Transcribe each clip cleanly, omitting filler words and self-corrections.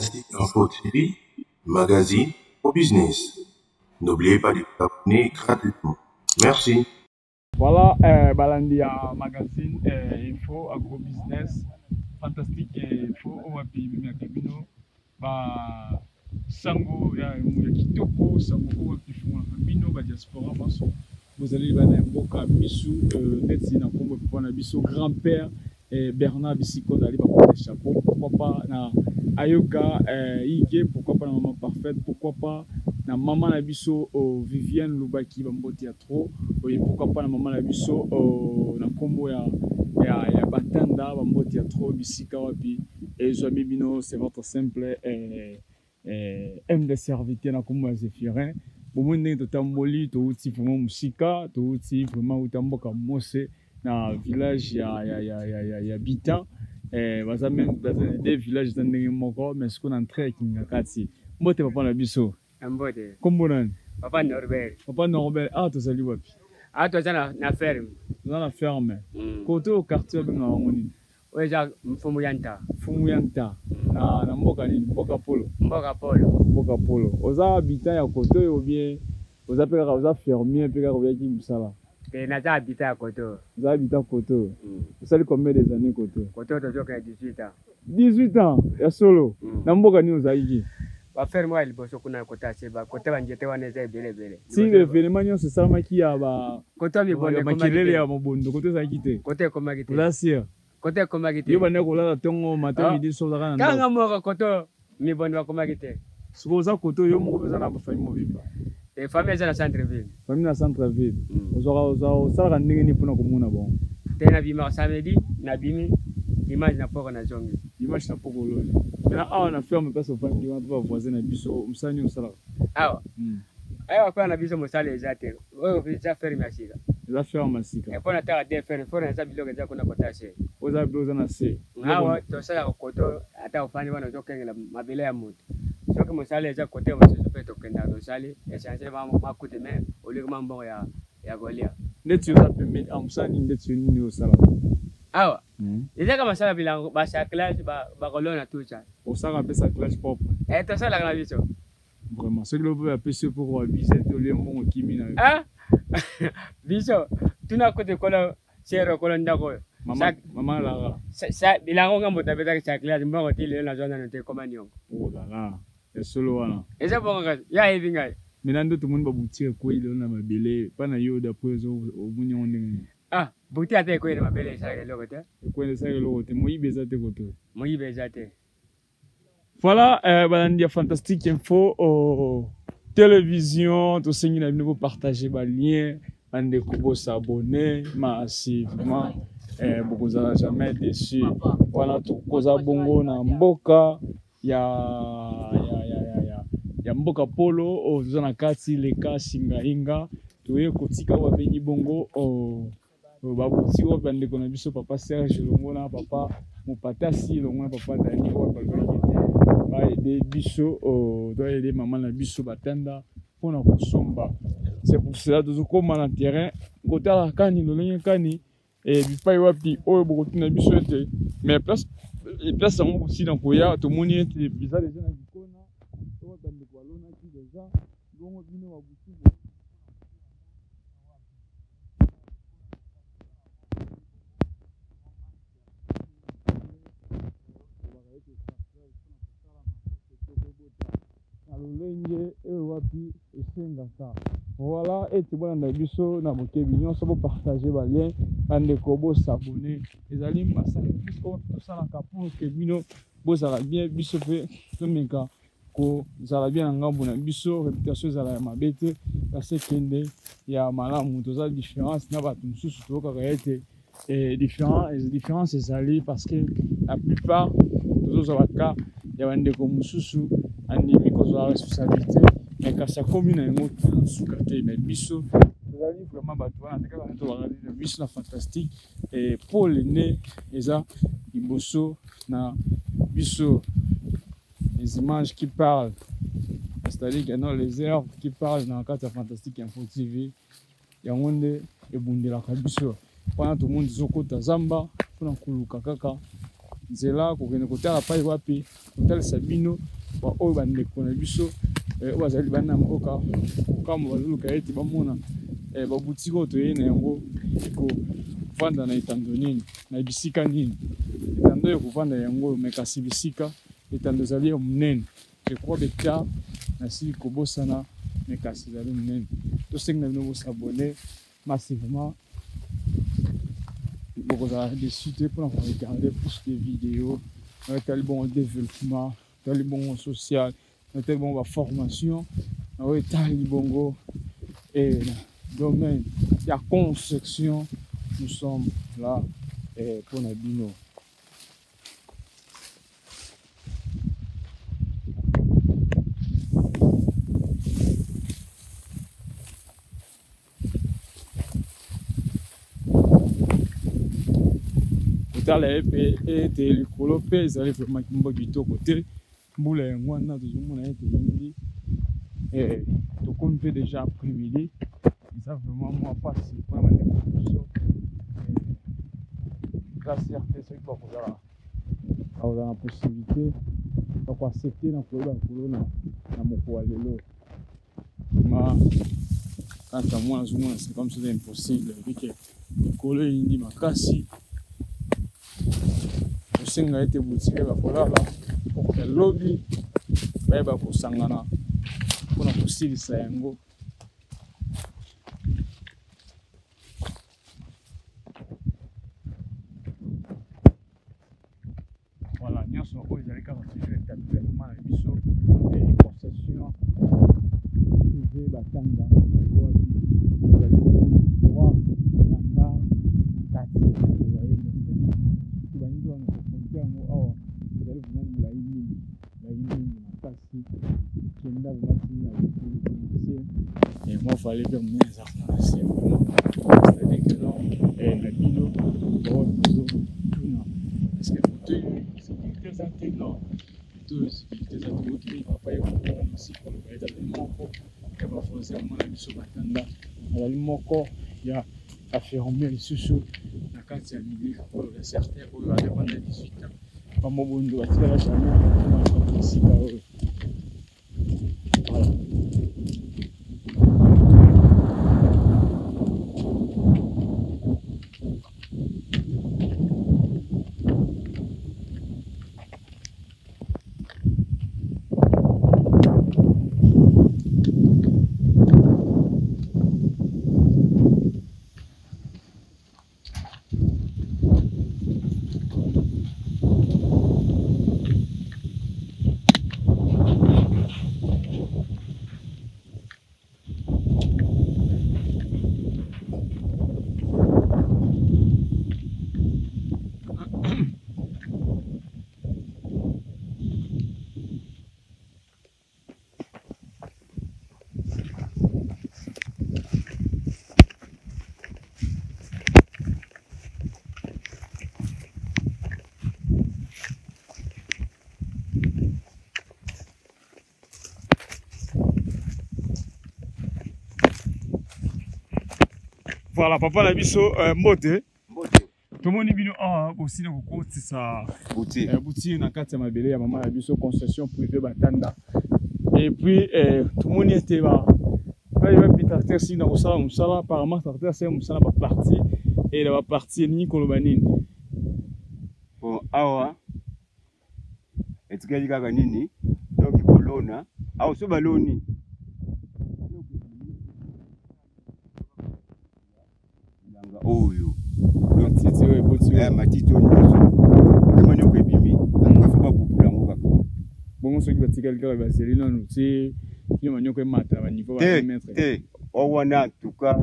Fantastique Info TV, magazine au business. N'oubliez pas de vous abonner gratuitement. Merci. Voilà, Balandia magazine info agro-business fantastique info owapi mimi akabino ba sango ya kitoko sango owapi fuma bino ba diaspora maso vous allez bana mboka bisu neti na kombo pona biso grand-père Bernard Bisiko d'aller ba chapeau, pourquoi pas na Ayoka Ige, pourquoi pas na maman parfaite, pourquoi pas na maman na biso Viviane Lubaki bamboti a trop, et pourquoi pas na maman na biso na kombo ya Batanda bamboti a trop bisika wapi et Joami Bino, c'est votre simple M de serviteur na kombo ya Zéphirin. Bon monde totamboli to uti vraiment musika, to uti vraiment utamboka mose na village ya Bita baza même des villages dans les moko mais ce qu'on entré kingakati mbote papa na biso mbote kombo nani papa Norbert ah to sali wapi ah to sana na ferme côté au quartier benga ngoni oja mfumu yanta na mboka ni mboka polo oza Bita ya côté ou bien oza peka oza fermier peka ko yaki musala. Naza habité à Koto. Vous habitez à Koto. Vous savez combien des années Koto? Koto, tu as 18 ans. 18 ans? Ya solo? Namboka ni ozaiki? Va faire moi, il bosse au Kota Seba. Koto va njete wane za bele. Si le événement se sent qui a ba. Koto mi bonne makilele ya mobondo. Koto za kite. Koto koma kite. Vous assure? Koto koma kite. Yo bane kola tongo matin midi soir kana. Kanga mo Koto mi bonne wa koma kite. Suko za Koto yo mo za na ba famille mo biba. Et famille dans centre-ville. Famille dans centre-ville. Vous savez ndenge ni pona komuna bon. Tena bima samedi na bimi dimanche na poko na zongi. Dimanche na poko lole. Na awa na ferme parce que famille wa ba voisin na biso musani usala. Awa. Awa kwa na biso musale ezate. Oyo visa ferme asika. Za ferme asika. E pona ta de ferme fona za biloga za kuna kotashe. Oza biloga na se. Awa to sala Koto ata ufani wana zokengela mabele ya mutu. Soki musale eza côté mosusu pe tokenda tosali échanger makute mais au lieu mambo ya golia ndeti oza pembeni amusani ndeti nini osala awa eza kama sala bilango basa classe ba kolona tucha osaka pesa classe pop tosala kana biso vraiment soki lobo ya pese pour biser to le mbongo kimi na biso tuna côté kola chero kola ndako mama la sa bilango ngambo tabeta sa classe mbongo tile na zona nte komanion oh là là solo wana eza bonga ya evinga minando to mun ba boutique ko ile na mabele pana yo da pozo obunye onde boutique ate ko ile mabele sa le lokote ko ile sa le lokote moyibe za te koto moyibe za te voilà Balandia fantastique info télévision to sengi na bino partager ba lien ande ko s'abonner massivement beaucoup za jamais déçu voilà to koza bongo na mboka ya mboka polo oza na kati leka singainga toye kotika wa beni bongo babuti wa bande kona biso papa Serge longo na papa Mopatasi longo na papa Dani wa ba aider biso doit aider maman na biso batanda pona kosomba. C'est pour cela que nous sommes na terrain côté la kani lolenge kani et bipai wapi oyo bokoti na biso ete mais place yango aussi na koya tomoni ete biza déjà na bikona to bande kwa lona ki déjà bongo bino babuti lolenge wapi esengaka voilà et tu bona biso na bokebi nyonso bo partager ba lien bande ko bo s'abonner ezali masala puisque tosala ka pour que bino bo sala bien biso pe tomeka ko sala bien ngambo na biso réputation zala ya mabete parce que ya malamu toza différence na bato mususu to ka ete différence ezali parce que la plupart tozo ba ka ya bande ko mususu andimi kozwa responsabilité mais quand ça commune en suka te mais biso tozali vraiment bato wana te kaka to bakali biso na fantastique et pour le nez eza liboso na biso les images qui parlent c'est-à-dire que non les heures qui parlent dans le cadre fantastique info TV yango nde ebundelaka biso wana tout le monde zokota zamba mpona koluka kaka nzela kokende kotala pai wapi kotalisa bino ba oyo bandeko na biso oyo bazali bana mboka okamba bazoluka ete bamona babutiki oyo toyei na yango ekovanda na etando nini na bisika nini etando oyo kovanda yango me kasi bisika etando ezali ya monene ekroa beta nasili kobosana me kasi ezali monene tosengi na bino bosabone massivement bokozala dessus te mpona koregarde plus de vidéo tali bongo développement tali bongo social tali bongo baformation oyo etali bongo et domaine ya construction nous sommes là mpona bino. Tala ete likolo mpe ezali vraiment kimbo kitoko te mbula yango wana tozomona ete mingi tokomi mpe déjà après-midi eza vraiment mwa mpasi mpona bandeko na biso eza certe soki bakozala na possibilité bakoaccepte na koyeba likolo na mokolo ya lelo ma kaka mwana azomona c'est comme ça impossible vike likolo eyindi makasi osenga ete butike bakolala elobi bayeba kosangana mpona kosilisa yango. Voilà, nyonso oyo ezali kaka etablisement na biso concession privé batanga wapi ezali komona 3 sanga kati ezali baningi wana kokonte yango awa ezali vraiment molai mingi makasi kenda vematina et moi fallait que mon enfant c'est c'est-à-dire que non na bino bozo tuna est-ce que sécurité santé non plutôt sécurité santé qui papa et aussi pour le baïda moko et ba forcément na biso batanda azali moko ya affirmer lisusu na kati ya milieu oyo ya certain oyo adepende ya 18 ans bamobondo batikala jamais esika oyo. Voilà. Voilà, papa la biso mbote. Tomoni bino aussi na kokotisa boutique na kati ya mabele ya mama la biso concession privée batanda. Et puis tomoni ete ba Peter si na kosala musala apparemment Peter c'est musala ba parti et la partie ni kolobanini. Bon awa etikali kaka nini donc kolona awa so baloni oyo matiti oyo eboti matiti oyo amani okebimi atuka fa popula ngo kaka bongo soki batikali kaka baseli nanu ti yo manyoko emata na baniveau ba mettre te owana en tout cas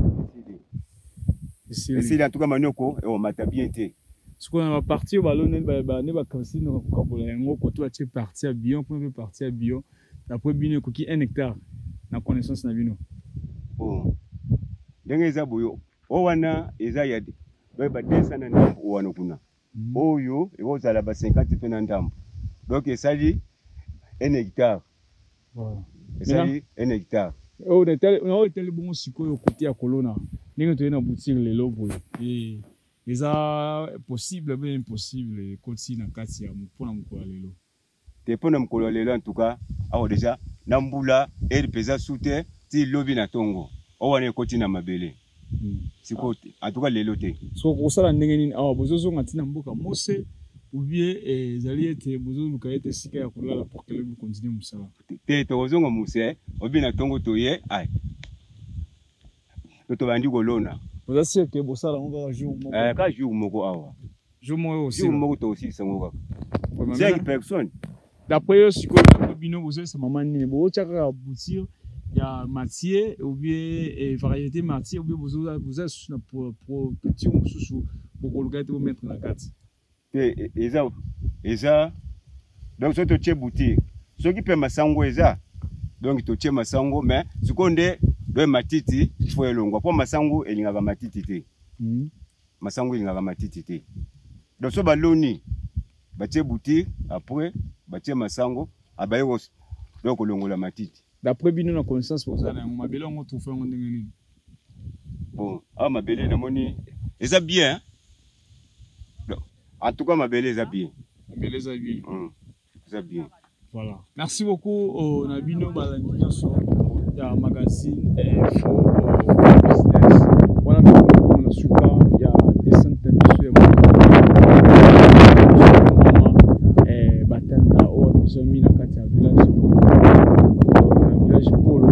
ici en tout cas manyoko o mata bien te siko na partie balone ne ba kasi no kobola yango ko to atie partie ya bio pour partie ya bio d'après bino koki 1 hectare na connaissance na bino bon ndenge eza boyo owana eza yade ba 200 na ndambo wana kuna oyo ekozala ba 50 pe na ndambo donc esali 1 hectare voilà esali 1 hectare o de tel bon sikoyo côté ya kolona ndenge to na boutique lelo boyo et eza possible bien impossible côté na kati ya mpona mko lelo te pona mkolo lelo en tout cas awa déjà nambula eri peza sute ti lobi na tongo owane koti na mabele siko en tout cas lelo te so ko sala ndenge nini awa bozozo ngati na mboka mose ou bien ezali ete bozo luka ete sika ya kolala pour que le continue musala te tozonga muse obi na tongo toye ai to bandi kolona boza sûr que bosala ngo jour moko ka jour moko awa jour moko aussi jour moko to aussi sango kaka 5 personnes d'après eux siko bino bozo sa maman nini bo chaka boutir ya matière ou bien variété matière ou bien bozo na pour petit mususu pour koluka ete mettre na kati eza donc so totie boutique soki mpe masango eza donc totie masango mais sikonde do matiti fo elongwa po masango elingaka matiti te masango elingaka matiti te donc so baloni batie boutique après batie masango abaye donc olongola matiti d'après bino na connaissance pour ça na mabele ngo trouver ngo ndenge nini bon mabele na moni eza bien en tout cas, ma belle est bien. Bien. Voilà. Merci beaucoup, Nabino Balandian sur la magazine Info Business. Voilà, on a super, il y a des centaines de Batanda, ou nous sommes mis dans le village Polo.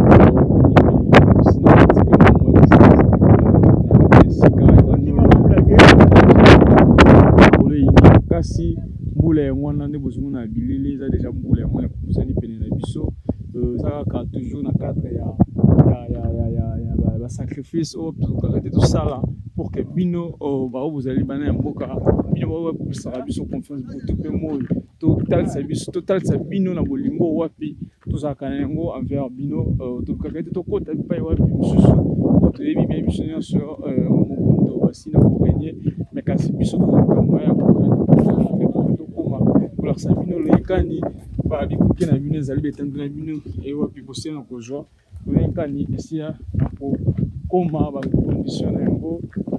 Kasi mbula ngwana nde bozungu na bilili za déjà mbula ngwana kusani pene na biso ça ka toujours na cadre ya ba sacrifice au tout ça là pour que bino ba vous allez bana mboka bino ba kusala biso confiance pour tout le monde total service total sa bino na bolingo wapi tout ça kanengo envers bino tout ka to kota pa wapi mususu to yebi bien biso sur mokondo basi na ko gagner mais kasi biso to ka moyen pour ça bino le kani ba bikuke na bino ezali betandu na bino e wapi bosé na ko joie le kani esia pour koma ba condition na ngo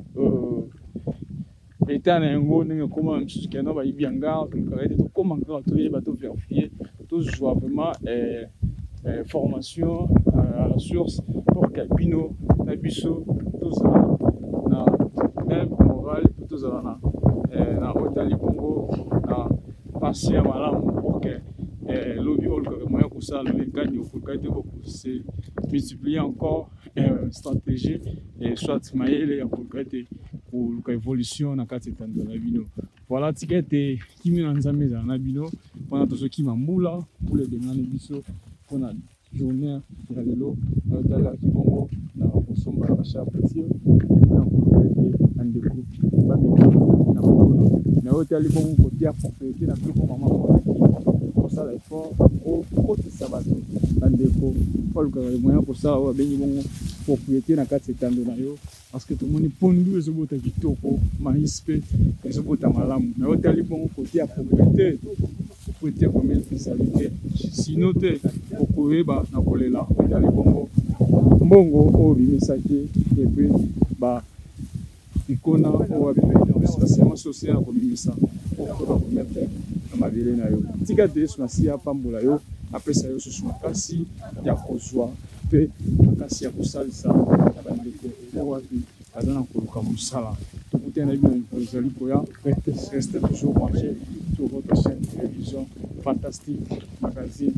état na ngo ndenge koma msusu kana ba ibianga to karete to koma ka to yeba to vérifier to joie vraiment formation à la source pour que bino na biso tout ça na même moral tout ça na hôtel Bongo na passer malamu pour que lobby all que moyen pour ça le gagne au cas de beaucoup c'est multiplier encore stratégie et soit maïle ya pour l'évolution na kati tando na bino voilà tikete kimi na nzambe za na bino pendant tout ce qui mamula pour les demander biso pour la journée ya lelo na dala kibongo na kusomba na chapeau na ndeko ba na bona na hôtel bon côté à propriété na plus maman pour ça l'effort au côté sabato ndeko pour le moyen pour ça wa benyi bon propriété na kati tando na yo parce que tout le monde pondu ezobota kitoko maispe ezobota malamu na hôtel bon côté à propriété propriété comme spécialité sinon te okoyeba na kolela hôtel bongo mbongo o bimisaki et puis ba ikona o spécialement social comme ça pour mettre na mabele na yo tika de so nasi ya pambola yo après ça yo so makasi ya kozwa pe makasi ya kosalisa na bandeko o wapi azana koluka musala tout est na bien ezali koya reste toujours branché sur votre chaîne de télévision fantastique magazine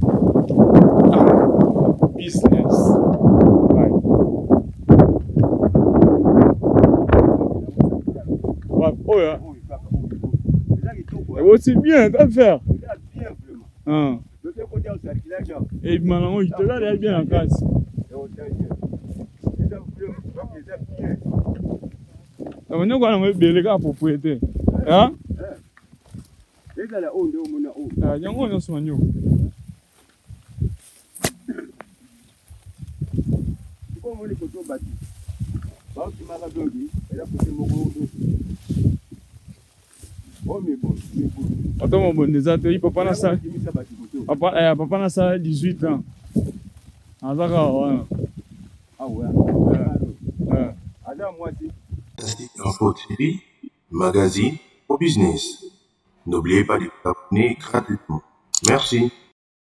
business. Bye. Oh yeah. C'est bien, t'as faire. Ah. Et maintenant, il te l'a bien en casse. On a quoi les gars propriété. Hein? Ah, il y a un soignant. Attends, mon bon, des ateliers, papa na ça. Papa na ça 18 ans. Ah, d'accord, ah ouais. Info TV, magazine au business. N'oubliez pas de vous abonner gratuitement. Merci.